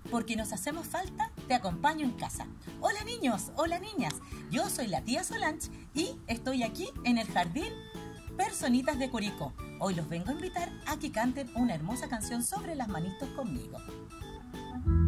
porque nos hacemos falta, te acompaño en casa. Hola niños, hola niñas, yo soy la tía Solange y estoy aquí en el jardín Personitas de Curicó. Hoy los vengo a invitar a que canten una hermosa canción sobre las manitos conmigo.